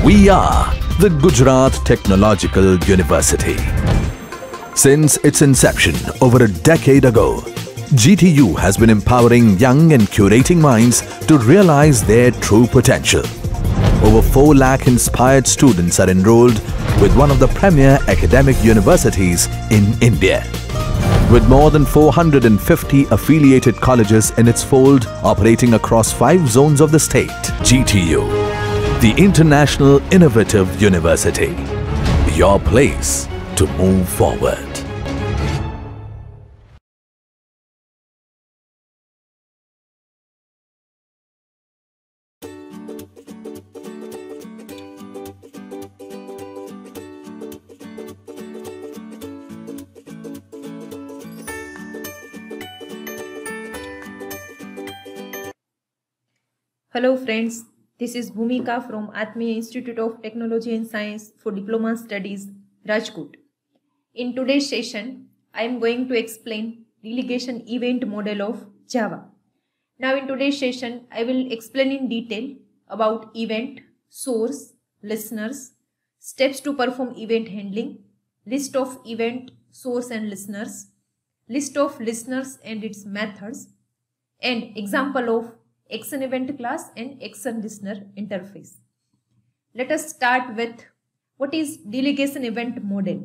We are the Gujarat Technological University. Since its inception over a decade ago, GTU has been empowering young and curating minds to realize their true potential. Over 4 lakh inspired students are enrolled with one of the premier academic universities in India. With more than 450 affiliated colleges in its fold operating across 5 zones of the state, GTU, the International Innovative University, your place to move forward. Hello friends, this is Bhumika from Atmiya Institute of Technology and Science for Diploma Studies, Rajkot. In today's session, I am going to explain delegation event model of Java. Now in today's session, I will explain in detail about event, source, listeners, steps to perform event handling, list of event, source and listeners, list of listeners and its methods, and example of action event class and action listener interface. Let us start with what is delegation event model.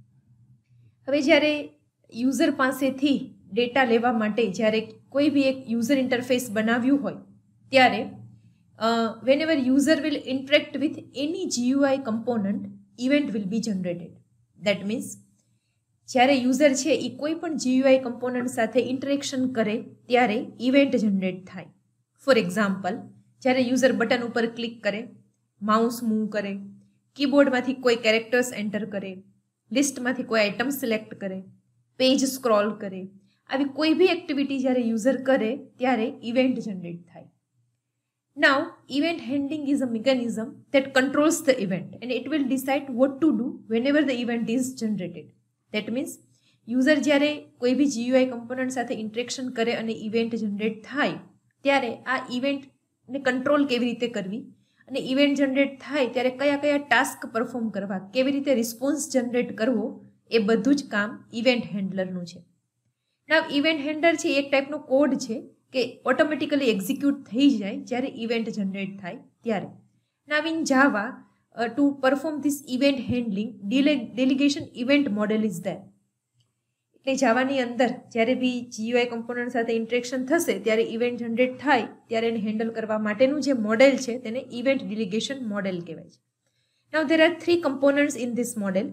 હવે જ્યારે user પાસેથી data લેવા માટે જ્યારે કોઈ બી એક user interface બનાવ્યું હોય ત્યારે whenever user will interact with any GUI component, event will be generated. That means જ્યારે યુઝર છે એ કોઈ પણ GUI component સાથે ઇન્ટરેક્શન કરે ત્યારે ઇવેન્ટ જનરેટ થાય. ફોર એક્ઝામ્પલ, જ્યારે યુઝર બટન ઉપર ક્લિક કરે, માઉસ મૂવ કરે, કીબોર્ડમાંથી કોઈ કેરેક્ટર્સ એન્ટર કરે, લિસ્ટમાંથી કોઈ આઇટમ સિલેક્ટ કરે, પેજ સ્ક્રોલ કરે, આવી કોઈ બી એક્ટિવિટી જ્યારે યુઝર કરે ત્યારે ઇવેન્ટ જનરેટ થાય. Now, event handling is a mechanism that controls the event and it will decide what to do whenever the event is generated. That means, user જ્યારે કોઈ બી GUI કમ્પોનન્ટ સાથે interaction કરે અને event generate થાય ત્યારે આ ઇવેન્ટને કંટ્રોલ કેવી રીતે કરવી અને ઇવેન્ટ જનરેટ થાય ત્યારે કયા કયા ટાસ્ક પરફોર્મ કરવા, કેવી રીતે રિસ્પોન્સ જનરેટ કરવો, એ બધું જ કામ ઇવેન્ટ હેન્ડલરનું છે. ના ઇવેન્ટ હેન્ડલર છે એક ટાઈપનો કોડ છે કે ઓટોમેટિકલી એક્ઝિક્યુટ થઈ જાય જ્યારે ઇવેન્ટ જનરેટ થાય ત્યારે. ના in Java to perform this event handling delegation event model is there. એટલે જાવાની અંદર જ્યારે બી GUI કમ્પોનન્ટ સાથે ઇન્ટરેક્શન થશે ત્યારે ઇવેન્ટ જનરેટ થાય ત્યારે એને હેન્ડલ કરવા માટેનું જે મોડેલ છે તેને ઇવેન્ટ ડેલિગેશન મોડેલ કહેવાય છે. Now there are 3 components in this model: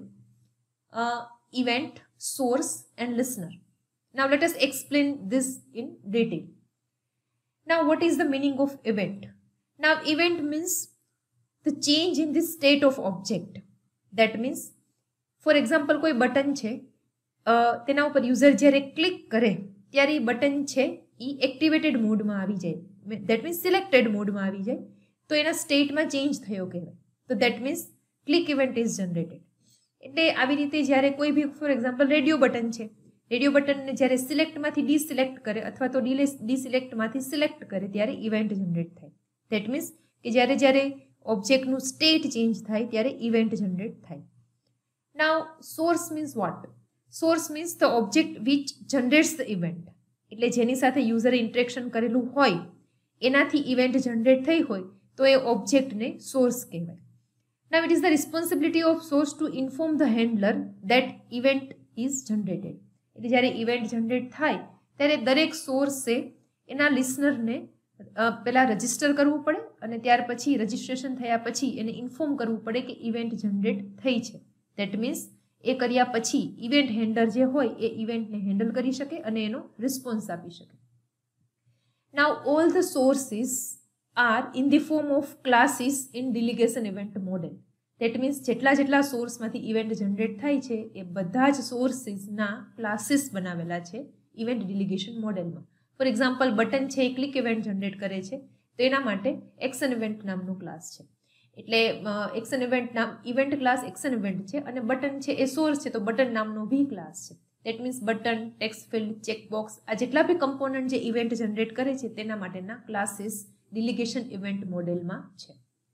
event, source and listener. Now let us explain this in detail. Now what is the meaning of event? Now event means the change in the state of object. That means, for example, કોઈ button છે તેના ઉપર user જ્યારે click કરે ત્યારે એ button છે એ activated મોડમાં આવી જાય, દેટ મીન્સ સિલેક્ટેડ મોડમાં આવી જાય તો એના સ્ટેટમાં ચેન્જ થયો કહેવાય. તો that means click event is generated. એટલે આવી રીતે જ્યારે કોઈ બી ફોર એક્ઝામ્પલ રેડિયો બટન છે, રેડિયો બટનને જ્યારે સિલેક્ટમાંથી ડિસિલેક્ટ કરે અથવા તો ડિસિલેક્ટમાંથી સિલેક્ટ કરે ત્યારે ઇવેન્ટ જનરેટ થાય. દેટ મીન્સ કે જ્યારે જ્યારે ઓબ્જેક્ટનું સ્ટેટ ચેન્જ થાય ત્યારે ઇવેન્ટ જનરેટ થાય. Now source means what? Source means the object which generates the event. એટલે જેની સાથે યુઝરે ઇન્ટરેક્શન કરેલું હોય એનાથી ઇવેન્ટ જનરેટ થઈ હોય તો એ ઓબ્જેક્ટને સોર્સ કહેવાય. Now it is the responsibility of source to inform the handler that event is generated. એટલે જ્યારે ઇવેન્ટ જનરેટ થાય ત્યારે દરેક સોર્સે એના લિસનરને પહેલાં રજિસ્ટર કરવું પડે અને ત્યાર પછી રજિસ્ટ્રેશન થયા પછી એને ઇન્ફોર્મ કરવું પડે કે ઇવેન્ટ જનરેટ થઈ છે. દેટ મીન્સ એ કર્યા પછી ઇવેન્ટ હેન્ડલર જે હોય એ ઇવેન્ટને હેન્ડલ કરી શકે અને એનો રિસ્પોન્સ આપી શકે. Now all the sources are in the form of classes in delegation event model. That means જેટલા જેટલા સોર્સમાંથી ઇવેન્ટ જનરેટ થાય છે એ બધા જ સોર્સિસના ક્લાસીસ બનાવેલા છે ઇવેન્ટ ડેલિગેશન મોડેલમાં. ફોર એક્ઝામ્પલ, બટન છે એ ક્લિક ઇવેન્ટ જનરેટ કરે છે તો એના માટે એક્શન ઇવેન્ટ નામનું ક્લાસ છે. એટલે એક્શન ઇવેન્ટ નામ ઇવેન્ટ ક્લાસ એક્શન ઇવેન્ટ છે અને બટન છે એ સોર્સ છે તો બટન નામનો બી ક્લાસ છે. That means button, text field, checkbox આ જેટલા બી કમ્પોનન્ટ જે ઇવેન્ટ જનરેટ કરે છે તેના માટેના ક્લાસીસ ડેલિગેશન ઇવેન્ટ મોડેલમાં છે.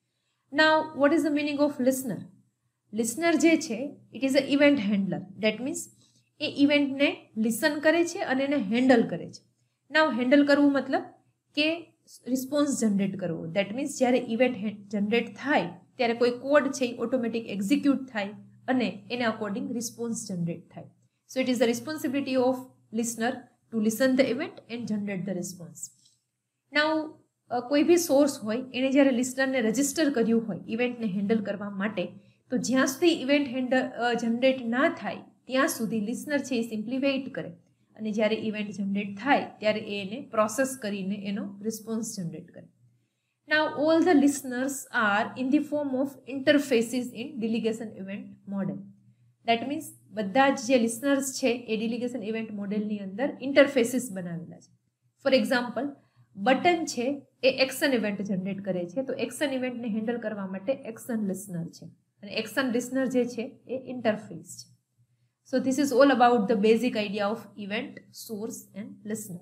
Now what is the meaning of listener? Listener જે છે it is a event handler. That means એ ઇવેન્ટને લિસન કરે છે અને એને હેન્ડલ કરે છે. નાઉ હેન્ડલ કરવું મતલબ કે રિસ્પોન્સ જનરેટ કરવો. દેટ મીન્સ જ્યારે ઇવેન્ટ જનરેટ થાય ત્યારે કોઈ કોડ છે એ ઓટોમેટિક એક્ઝિક્યુટ થાય અને એને અકોર્ડિંગ રિસ્પોન્સ જનરેટ થાય. So it is the responsibility of listener to listen the event and generate the response. Now કોઈ બી સોર્સ હોય એને જ્યારે લિસનરને રજિસ્ટર કર્યું હોય ઇવેન્ટને હેન્ડલ કરવા માટે, તો જ્યાં સુધી ઇવેન્ટ જનરેટ ના થાય ત્યાં સુધી લિસનર છે એ સિમ્પલી વેઇટ કરે અને જ્યારે ઇવેન્ટ જનરેટ થાય ત્યારે એને પ્રોસેસ કરીને એનો રિસ્પોન્સ જનરેટ કરે. Now all the listeners are in the form of interfaces in delegation event model. That means બધા જ જે લિસનર્સ છે એ delegation event મોડેલની અંદર ઇન્ટરફેસીસ બનાવેલા છે. ફોર એક્ઝામ્પલ, બટન છે એ એક્શન ઇવેન્ટ જનરેટ કરે છે, તો એક્શન ઇવેન્ટને હેન્ડલ કરવા માટે એક્શન લિસનર છે અને એક્શન લિસનર જે છે એ ઇન્ટરફેસ છે. So this is all about the basic idea of event, source and listener.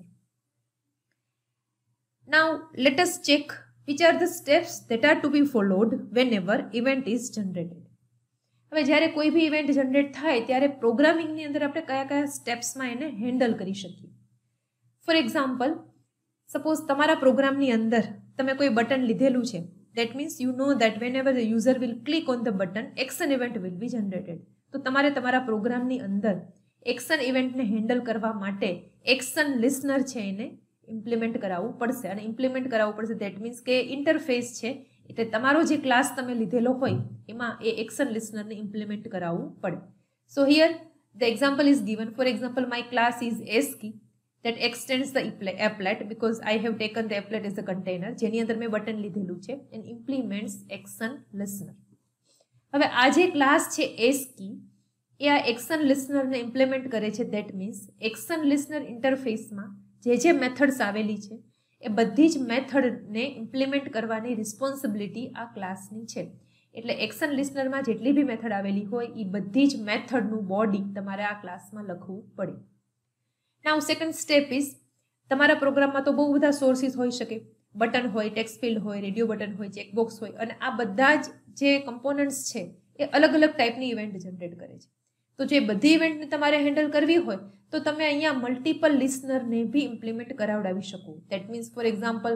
Now let us check which are the steps that are to be followed whenever event is generated. હવે જ્યારે કોઈ બી event generate થાય ત્યારે પ્રોગ્રામિંગની અંદર આપણે કયા કયા સ્ટેપ્સમાં એને હેન્ડલ કરી શકીએ. ફોર એક્ઝામ્પલ, સપોઝ તમારા પ્રોગ્રામની અંદર તમે કોઈ બટન લીધેલું છે. That means you know that whenever the user will click on the button action event will be generated. તો તમારે તમારા પ્રોગ્રામની અંદર એક્શન ઇવેન્ટને હેન્ડલ કરવા માટે એક્શન લિસનર છે એને ઇમ્પ્લિમેન્ટ કરાવવું પડશે. અને ઇમ્પ્લિમેન્ટ કરાવવું પડશે દેટ મીન્સ કે ઇન્ટરફેસ છે એટલે તમારો જે ક્લાસ તમે લીધેલો હોય એમાં એ એક્શન લિસનરને ઇમ્પ્લિમેન્ટ કરાવવું પડે. So here the example is given. For example, my class is ASCII that extends the applet because I have taken the applet as a container જેની અંદર મેં બટન લીધેલું છે and implements action listener. હવે આ જે ક્લાસ છે એસ્કી એ આ એક્શન લિસનરને ઇમ્પ્લિમેન્ટ કરે છે. દેટ મીન્સ એક્શન લિસનર ઇન્ટરફેસમાં જે મેથડ્સ આવેલી છે એ બધી જ મેથડને ઇમ્પ્લિમેન્ટ કરવાની રિસ્પોન્સિબિલિટી આ ક્લાસની છે. એટલે એક્શન લિસનરમાં જેટલી બી મેથડ આવેલી હોય એ બધી જ મેથડનું બોડી તમારે આ ક્લાસમાં લખવું પડે. નાઉ સેકન્ડ સ્ટેપ ઇઝ, તમારા પ્રોગ્રામમાં તો બહુ બધા સોર્સિસ હોઈ શકે. બટન હોય, ટેક્સ્ટ ફિલ્ડ હોય, રેડિયો બટન હોય, ચેકબોક્સ હોય, અને આ બધા જ જે કમ્પોનન્ટ્સ છે એ અલગ અલગ ટાઈપની ઇવેન્ટ જનરેટ કરે છે. તો જે બધી ઇવેન્ટને તમારે હેન્ડલ કરવી હોય તો તમે અહીંયા મલ્ટિપલ લિસનરને બી ઇમ્પ્લિમેન્ટ કરાવડાવી શકો. That means for example,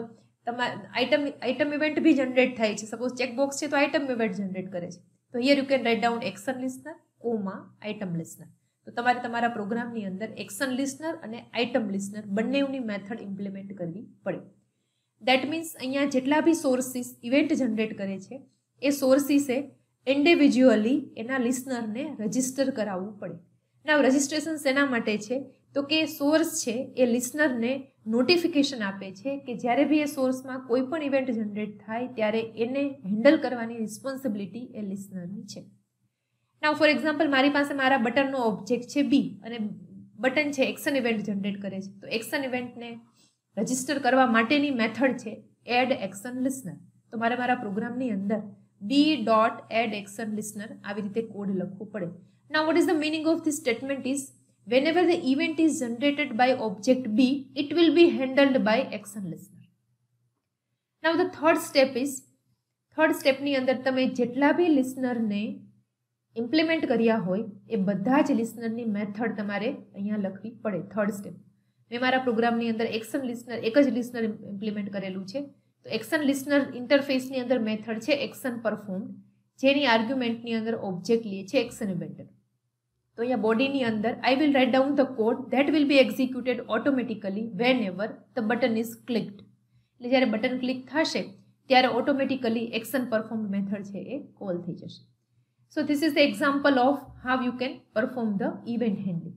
item event બી જનરેટ થાય છે. સપોઝ ચેકબોક્સ છે તો આઇટમ ઇવેન્ટ જનરેટ કરે છે. તો here you can write down action listener comma item listener. તો તમારે તમારા પ્રોગ્રામની અંદર એક્શન લિસનર અને આઇટમ લિસનર બંનેની મેથડ ઇમ્પ્લિમેન્ટ કરવી પડે. દેટ મીન્સ અહીંયા જેટલા બી સોર્સિસ ઇવેન્ટ જનરેટ કરે છે એ સોર્સિસે ઇન્ડિવિજ્યુઅલી એના લિસનરને રજિસ્ટર કરાવવું પડે. ના રજિસ્ટ્રેશન શેના માટે છે? તો કે સોર્સ છે એ લિસનરને નોટિફિકેશન આપે છે કે જ્યારે બી એ સોર્સમાં કોઈ પણ ઇવેન્ટ જનરેટ થાય ત્યારે એને હેન્ડલ કરવાની રિસ્પોન્સિબિલિટી એ લિસનરની છે. નાઉ ફોર એક્ઝામ્પલ, મારી પાસે મારા બટનનો ઓબ્જેક્ટ છે બી અને બટન છે એક્શન ઇવેન્ટ જનરેટ કરે છે. તો એક્શન ઇવેન્ટને રજિસ્ટર કરવા માટેની મેથડ છે એડ એક્શન લિસનર. તો મારે મારા પ્રોગ્રામની અંદર b.add action listener આવી રીતે કોડ લખવો પડે. Now what is the meaning of this statement is, whenever the event is generated by object B, it will be handled by action listener. Now the third step ની અંદર તમે જેટલા બી લિસનરને implement કર્યા હોય એ બધા જ લિસનરની મેથડ તમારે અહીંયા લખવી પડે. થર્ડ સ્ટેપ, મેં મારા પ્રોગ્રામની અંદર એક્શન લિસનર એક જ લિસનર ઇમ્પ્લિમેન્ટ કરેલું છે. તો એક્શન લિસનર ઇન્ટરફેસની અંદર મેથડ છે એક્શન પરફોર્મ્ડ, જેની આર્ગ્યુમેન્ટની અંદર ઓબ્જેક્ટ લે છે એક્શન ઇવેન્ટ. તો અહીંયા બોડીની અંદર I will write down the code that will be executed automatically whenever the button is clicked. એટલે જ્યારે બટન ક્લિક થશે ત્યારે ઓટોમેટિકલી એક્શન પરફોર્મ્ડ મેથડ છે એ કોલ થઈ જશે. So this is the example of how you can perform the event handling.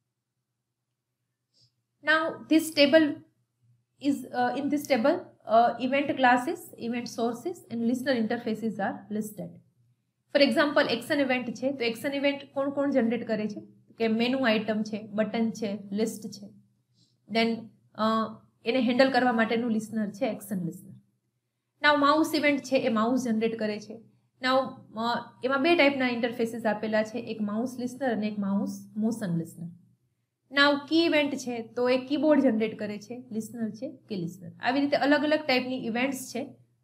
Now this table is in this table event classes, event sources and listener interfaces are listed. For example, action event છે તો action event કોણ generate કરે છે કે menu item છે, button છે, list છે. Then એને હેન્ડલ કરવા માટેનું લિસનર છે action listener. Now mouse event છે એ માઉસ જનરેટ કરે છે. નાઉ એમાં બે ટાઈપના ઇન્ટરફેસીસ આપેલા છે, એક માઉસ લિસનર અને એક mouse motion listener. Now key event છે તો એ કીબોર્ડ જનરેટ કરે છે, લિસનર છે કી લિસનર. આવી રીતે અલગ અલગ ટાઈપની ઇવેન્ટ્સ છે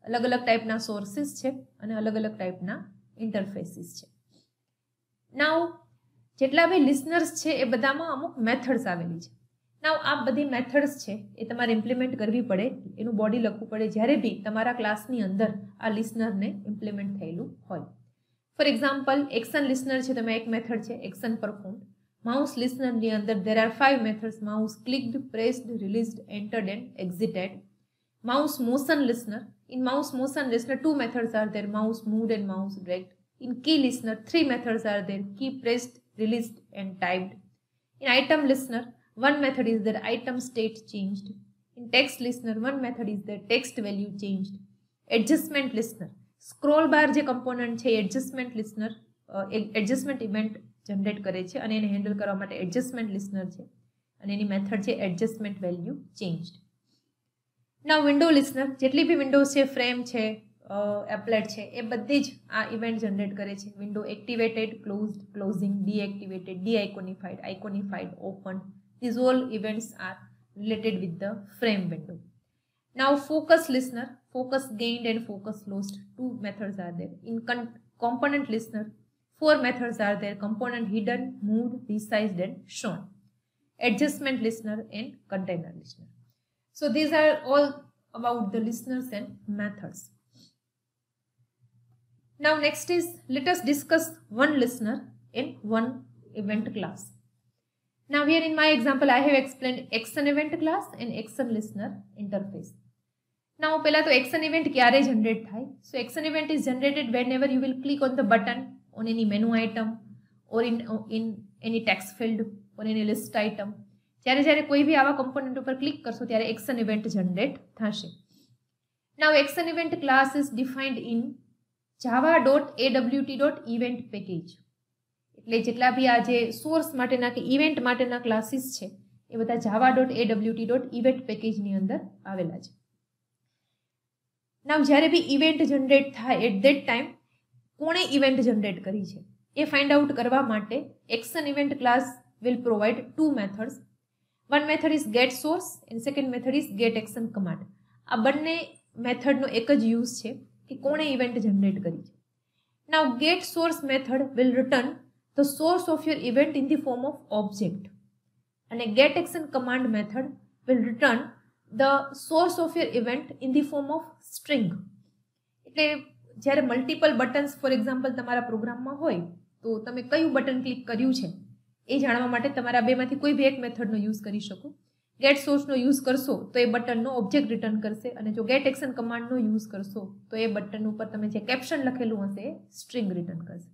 अलग अलग टाइपना सोर्सेस है અને अलग अलग टाइपना इंटरफेसिस है। नाउ જેટલા બી લિસનર્સ છે એ બધામાં અમુક મેથડ્સ આવેલી છે। નાउ આ બધી મેથડ્સ છે એ તમારે ઇમ્પ્લિમેન્ટ કરવી પડે, એનું બોડી લખવું પડે જ્યારે બી તમારા ક્લાસની અંદર આ લિસનરને ઇમ્પ્લિમેન્ટ થયેલું હોય। ફોર એક્ઝામ્પલ એક્શન લિસનર છે, તમે એક મેથડ છે એક્શન પરફોર્મ્ડ। માઉસ લિસનરની અંદર there are 5 methods: mouse clicked, pressed, released, entered and exited. Mouse motion listener, in mouse motion listener 2 methods are there: mouse moved and mouse dragged. In key listener 3 methods are there: key pressed, released and typed. In item listener 1 method is there: item state changed. In text listener 1 method is there: text value changed. Adjustment listener, scroll bar જે component છે adjustment listener adjustment event generate કરે છે અને એને handle કરવા માટે adjustment listener છે અને એની મેથડ છે adjustment value changed. Now window listener, જેટલી બી વિન્ડોઝ છે, ફ્રેમ છે, એપ્લેટ છે, એ બધી જ આ ઇવેન્ટ જનરેટ કરે છે। Window activated, closed, closing, deactivated, deiconified, iconified, open, these all events are related with the frame window. Now focus listener, focus gained and focus lost, 2 methods are there. In component listener 4 methods are there: component hidden, moved, resized and shown. Adjustment listener and container listener. So these are all about the listeners and methods. Now next is, let us discuss one listener in one event class. Now here in my example I have explained action event class and action listener interface. Now પહેલા તો action event ક્યારે generate થાય? So action event is generated whenever you will click on the button on any menu item or in any text field or any list item. જ્યારે કોઈ બી આવા component ઉપર click કરશો ત્યારે એક્શન ઇવેન્ટ જનરેટ થશે। Now action event class is defined in java.awt.event package. એટલે જેટલા બી આ જે સોર્સ માટેના કે ઇવેન્ટ માટેના ક્લાસીસ છે એ બધા java.awt.event પેકેજની અંદર આવેલા છે। નાઉ જ્યારે બી ઇવેન્ટ જનરેટ થાય એટ ધેટ ટાઈમ કોણે ઇવેન્ટ જનરેટ કરી છે એ ફાઇન્ડ આઉટ કરવા માટે action event class will provide 2 methods. One method is get source and second method is get action command. આ બંને મેથડનો એક જ યુઝ છે કે કોણે ઇવેન્ટ જનરેટ કરી છે। Now get source method will return the source of your event in the form of object અને get action command method will return the source of your event in the form of string. એટલે જ્યારે multiple buttons for example તમારા પ્રોગ્રામમાં હોય તો તમે કયું button click કર્યું છે એ જાણવા માટે તમારા બેમાંથી કોઈ બી એક મેથડનો યુઝ કરી શકો। ગેટ સોર્સનો યુઝ કરશો તો એ બટનનો ઓબ્જેક્ટ રિટર્ન કરશે અને જો ગેટ એક્શન કમાન્ડનો યુઝ કરશો તો એ બટન ઉપર તમે જે કેપ્શન લખેલું હશે એ સ્ટ્રિંગ રિટર્ન કરશે।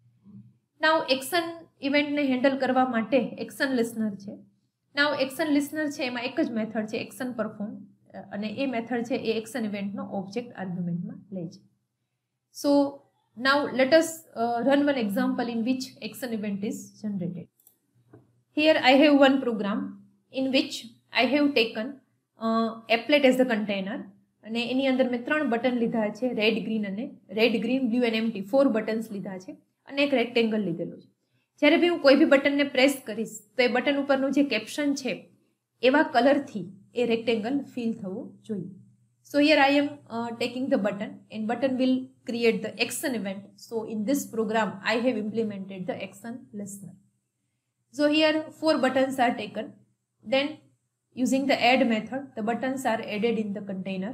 નાઉ એક્શન ઇવેન્ટને હેન્ડલ કરવા માટે એક્શન લિસનર છે। નાઉ એક્શન લિસનર છે એમાં એક જ મેથડ છે એક્શન પરફોર્મ અને એ મેથડ છે એ એક્શન ઇવેન્ટનો ઓબ્જેક્ટ આર્ગ્યુમેન્ટમાં લે છે। So now let us run one example in which action event is generated. Here I have one program in which I have taken applet as the container અને એની અંદર મેં 3 button લીધા છે, red green blue and empty 4 buttons લીધા છે અને એક rectangle લીધેલું છે। જ્યારે બી હું કોઈ બી બટનને પ્રેસ કરીશ તો એ બટન ઉપરનું જે કેપ્શન છે એવા કલરથી એ રેક્ટેંગલ ફિલ થવું જોઈએ। So here I am taking the button and button will create the action event. So in this program I have implemented the action listener. So here 4 buttons are taken. Then using the add method the buttons are added in the container.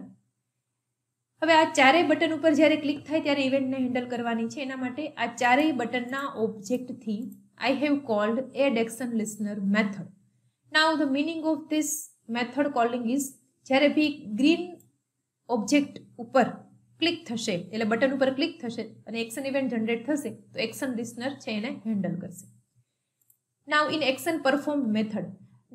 હવે આ ચારેય button ઉપર જ્યારે click થાય ત્યારે ઇવેન્ટને handle કરવાની છે એના માટે આ ચારેય બટનના ઓબ્જેક્ટથી I have called add action listener method. Now the meaning of this method calling is જ્યારે બી ગ્રીન ઓબ્જેક્ટ ઉપર ક્લિક થશે એટલે બટન ઉપર ક્લિક થશે અને એક્શન ઇવેન્ટ જનરેટ થશે તો એક્શન લિસનર છે એને હેન્ડલ કરશે। Now in action performed method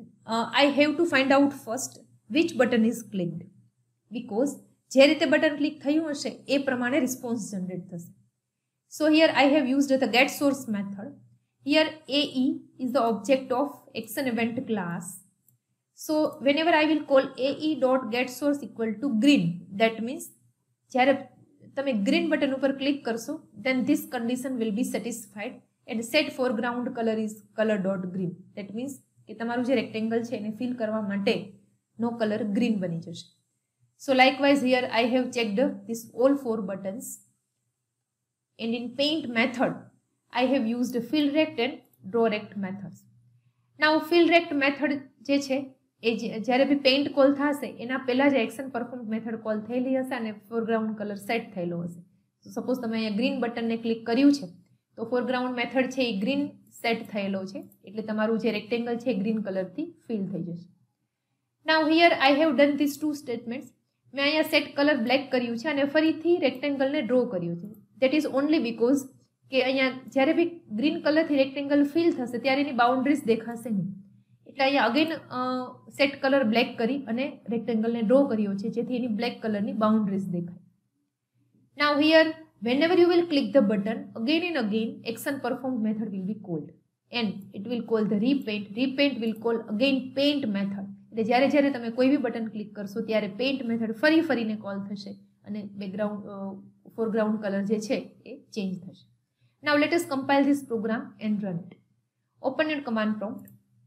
I have to find out first which button is clicked because જે રીતે બટન ક્લિક થયું હશે એ પ્રમાણે રિસ્પોન્સ જનરેટ થશે। So here I have used the get source method. Here AE is the object of action event class. So whenever I will call ae.getSource equal to green, that means જ્યારે તમે green button ઉપર click કરશો then this condition will be satisfied and set foreground color is color.green. That means કે તમારું જે rectangle છે એને fill કરવા માટે નો કલર ગ્રીન બની જશે। So likewise here I have checked this all 4 buttons, and in paint method I have used fill rect and draw rect methods. Now fill rect method જે છે એ જ્યારે બી પેઇન્ટ કોલ થશે એના પહેલા જ એક્શન પરફોર્મ મેથડ કોલ થયેલી હશે અને ફોરગ્રાઉન્ડ કલર સેટ થયેલો હશે. તો સપોઝ તમે અહીંયા ગ્રીન બટનને ક્લિક કર્યું છે તો ફોરગ્રાઉન્ડ મેથડ છે એ ગ્રીન સેટ થયેલો છે, એટલે તમારું જે રેક્ટેંગલ છે એ ગ્રીન કલરથી ફિલ થઈ જશે. Now here I have done this 2 statements. મેં અહીંયા સેટ કલર બ્લેક કર્યું છે અને ફરીથી રેક્ટેંગલને ડ્રો કર્યું છે. દેટ ઇઝ ઓનલી બીકોઝ કે અહીંયા જ્યારે બી ગ્રીન કલરથી રેક્ટેંગલ ફિલ થશે ત્યારે એની બાઉન્ડ્રીઝ દેખાશે નહીં, એટલે અહીંયા અગેન સેટ કલર બ્લેક કરી અને રેક્ટેંગલને ડ્રો કર્યો છે જેથી એની બ્લેક કલરની બાઉન્ડ્રીઝ દેખાય. Now here whenever you will click the button again and again action performed method will be called and it will call the repaint will call again paint method. એટલે જ્યારે જ્યારે તમે કોઈ બી બટન ક્લિક કરશો ત્યારે paint method ફરીને call થશે અને બેકગ્રાઉન્ડ ફોરગ્રાઉન્ડ કલર જે છે એ ચેન્જ થશે. Now let us compile this program and run it. Open your command prompt.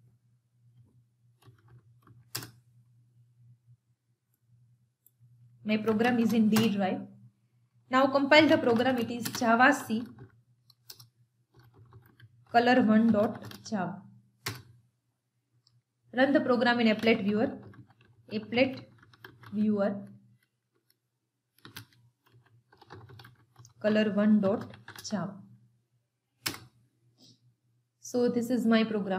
My program is in D drive. Now compile the program. It is Java C color1.java. Run the program in applet viewer. color1.java. So this is my program.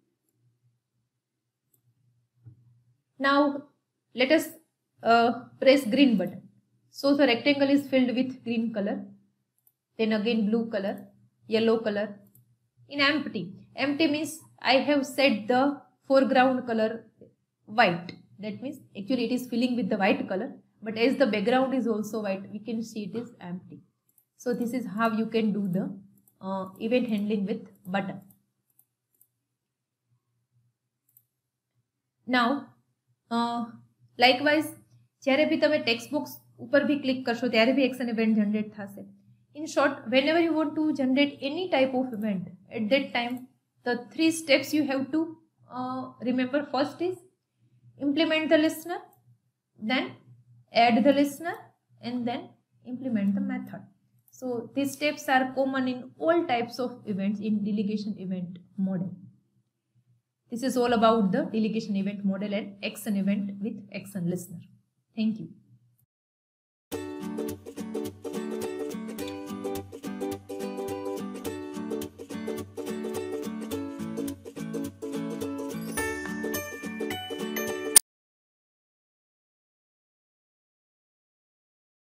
Now let us press green button. So the rectangle is filled with green color, then again blue color, yellow color. In empty means I have set the foreground color white. That means actually it is filling with the white color, but as the background is also white, we can see it is empty. So this is how you can do the event handling with button. Now likewise જ્યારે બી તમે text box ઉપર બી click કરશો ત્યારે બી action event generate થશે. In short, whenever you want to generate any type of event, at that time the 3 steps you have to remember. First is implement the listener, then add the listener, and then implement the method. So these steps are common in all types of events in delegation event model. This is all about the delegation event model and action event with action listener. Thank you.